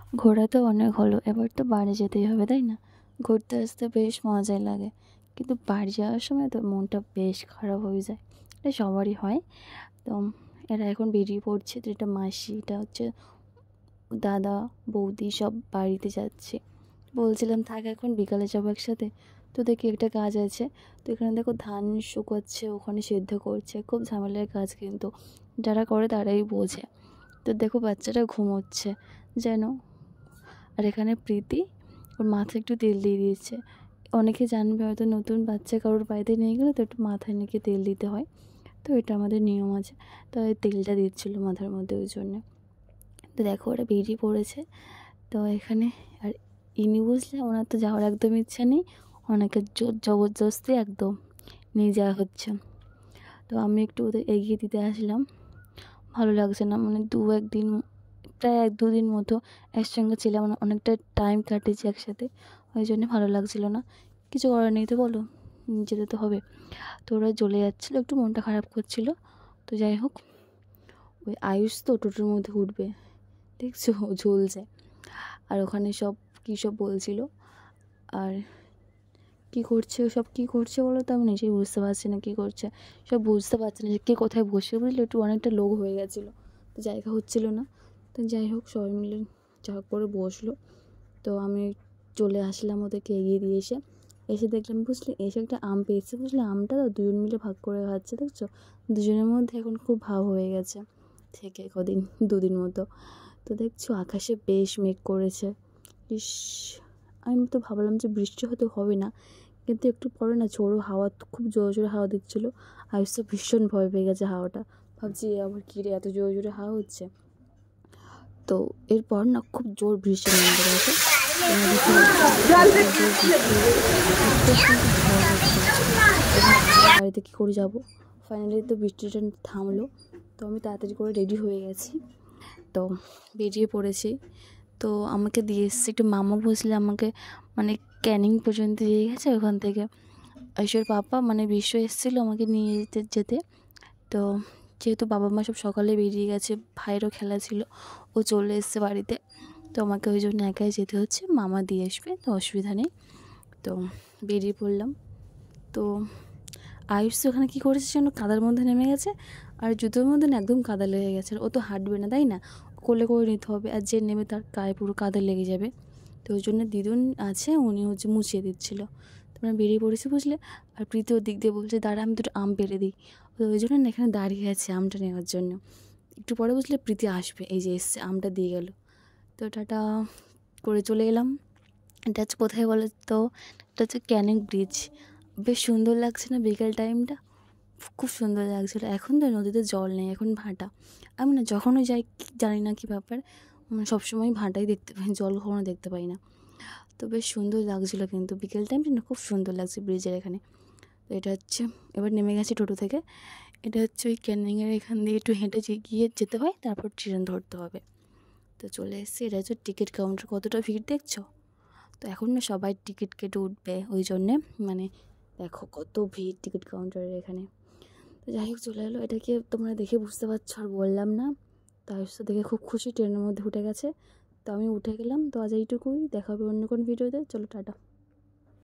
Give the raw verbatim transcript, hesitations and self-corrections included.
ঘোরা তো অনেক হলো, এবার তো বাড়ি যেতেই হবে, তাই না? ঘুরতে আসতে বেশ মজাই লাগে, কিন্তু বাড়ি যাওয়ার সময় তো মনটা বেশ খারাপ হয়ে যায়। এটা সবারই হয়। তো এরা এখন বেরিয়ে পড়ছে, তো এটা মাসি, এটা হচ্ছে দাদা, বৌদি সব বাড়িতে যাচ্ছে। বলছিলাম থাক এখন বিকালে যাবো একসাথে। তো দেখি একটা কাজ আছে, তো এখানে দেখো ধান শুকোচ্ছে, ওখানে সেদ্ধ করছে, খুব ঝামেলার কাজ, কিন্তু যারা করে তারাই বোঝে। তো দেখো বাচ্চাটা ঘুমোচ্ছে যেন। আর এখানে প্রীতি ওর মাথায় একটু তেল দিয়ে দিয়েছে। অনেকে জানবে হয়তো, নতুন বাচ্চা কারোর বাড়িতে নিয়ে গেলে তো একটু মাথায় নাকি তেল দিতে হয়, তো এটা আমাদের নিয়ম আছে। তো এই তেলটা দিচ্ছিলো মাথার মধ্যে, ওই জন্যে। তো দেখো ওরা বেরিয়ে পড়েছে। তো এখানে আর ইনি বুঝলে ওনার তো যাওয়ার একদম ইচ্ছা নেই, অনেকের জোর জবরদস্তি একদম নিয়ে যাওয়া হচ্ছে। তো আমি একটু ওদের এগিয়ে দিতে আসলাম, ভালো লাগছে না, মানে দু একদিন প্রায় এক দুদিন মতো একসঙ্গে ছিলাম, মানে অনেকটা টাইম কাটিয়েছি একসাথে, ওই জন্য ভালো লাগছিল না। কিছু করার নেই তো বলো, যেতে তো হবে। তো ওরা চলে যাচ্ছিলো, একটু মনটা খারাপ করছিল। তো যাই হোক, ওই আয়ুষ তো টোটোর মধ্যে উঠবে, দেখছো ঝুলছে। আর ওখানে সব কী সব বলছিল, আর কী করছে সব, কী করছে বলো তো, আমি নিজেই বুঝতে পারছি না কী করছে। সব বুঝতে পারছি না যে কে কোথায় বসে, বুঝলে একটু অনেকটা লোক হয়ে গেছিলো, তো জায়গা হচ্ছিল না। তো যাই হোক সবাই মিলে যা করে বসলো। তো আমি চলে আসলাম ওদেরকে এগিয়ে দিয়ে এসে এসে দেখলাম বুঝলি, এসে একটা আম পেয়েছে, বুঝলে আমটা তো দুজন মিলে ভাগ করে খাচ্ছে, দেখছো দুজনের মধ্যে এখন খুব ভাব হয়ে গেছে থেকে কদিন দুদিন মতো। তো দেখছো আকাশে বেশ মেঘ করেছে। ইস, আমি তো ভাবলাম যে বৃষ্টি হয়তো হবে না, কিন্তু একটু পরে না ঝোড়ো হাওয়া, খুব জোরে জোরে হাওয়া দিচ্ছিলো। আয়ুষ তো ভীষণ ভয় পেয়ে গেছে হাওয়াটা, ভাবছি আবার কী রে এত জোরে জোরে হাওয়া হচ্ছে। তো এরপর না খুব জোর বৃষ্টি নামতে গেছে, বাড়িতে কী করে যাবো। ফাইনালি তো বৃষ্টিটা থামলো, তো আমি তাড়াতাড়ি করে রেডি হয়ে গেছি, তো বেরিয়ে পড়েছি। তো আমাকে দিয়ে এসছে একটু মামা, বুঝলে আমাকে মানে ক্যানিং পর্যন্ত দিয়ে গেছে। ওখান থেকে ঐশ্বর পাপা মানে বিশ্ব এসেছিলো আমাকে নিয়ে যেতে যেতে তো যেহেতু বাবা মা সব সকালে বেরিয়ে গেছে, ভাইয়েরও খেলা ছিল, ও চলে এসছে বাড়িতে, তো আমাকে ওই জন্য একাই যেতে হচ্ছে, মামা দিয়ে আসবে, তো অসুবিধা নেই। তো বেরিয়ে পড়লাম। তো আয়ুষ তো ওখানে কী করেছে যেন, কাদার মধ্যে নেমে গেছে, আর জুতোর মধ্যে না একদম কাদা লেগে গেছে। ও তো হাঁটবে না, তাই না, কোলে করে নিতে হবে, আর যে নেমে তার গায়ে পুরো কাদা লেগে যাবে। তো ওই জন্য দিদুন আছে, উনি হচ্ছে মুছিয়ে দিচ্ছিলো। তোমরা বেরিয়ে পড়েছি বুঝলে। আর প্রীতি ওর দিক দিয়ে বলছে দাঁড়া আমি দুটো আম পেড়ে দিই, ওই জন্য না এখানে দাঁড়িয়ে আছে আমটা নেওয়ার জন্য। একটু পরে বুঝলে প্রীতি আসবে, এই যে এসছে, আমটা দিয়ে গেল। তো টাটা করে চলে এলাম। এটা হচ্ছে কোথায় বলো তো, এটা হচ্ছে ক্যানিং ব্রিজ। বেশ সুন্দর লাগছে না বিকেল টাইমটা, খুব সুন্দর লাগছিলো। এখন তো নদীতে জল নেই, এখন ভাটা। আমি না যখনই যাই জানি না কী ব্যাপার, সবসময় ভাটাই দেখতে পাই, জল কখনো দেখতে পাই না। তো বেশ সুন্দর লাগছিলো, কিন্তু বিকেল টাইমটা না খুব সুন্দর লাগছে ব্রিজের এখানে। তো এটা হচ্ছে, এবার নেমে গেছি টোটো থেকে। এটা হচ্ছে ওই ক্যানিংয়ের এখান দিয়ে একটু হেঁটে গিয়ে যেতে হয়, তারপর ট্রেন ধরতে হবে। তো চলে এসেছি, এটা হচ্ছে টিকিট কাউন্টার, কতটা ভিড় দেখছো। তো এখন না সবাই টিকিট কেটে উঠবে, ওই জন্যে মানে দেখো কত ভিড় টিকিট কাউন্টারের এখানে। তো যাই হোক চলে এলো, এটাকে তোমরা দেখে বুঝতে পারছো আর বললাম না। তার সাথে দেখে খুব খুশি, ট্রেনের মধ্যে উঠে গেছে। তো আমি উঠে গেলাম। তো আজ এইটুকুই, দেখা হবে অন্য কোনো ভিডিওতে, চলো টাটা।